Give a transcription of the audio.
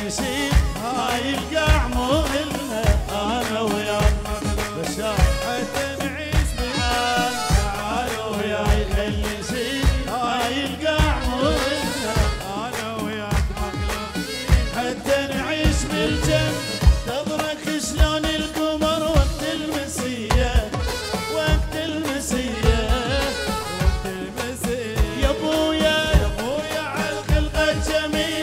نسيت هاي القاع مو إلنا أنا وياك بشار حتى نعيش بالحال تعالوا وياي خلي نسيت هاي القاع مو إلنا أنا وياك مخلوقين حتى نعيش بالجنة تضرك شلون القمر وقت المسية وقت المسية وقت المسية يا ابويا عالخلقة الجميلة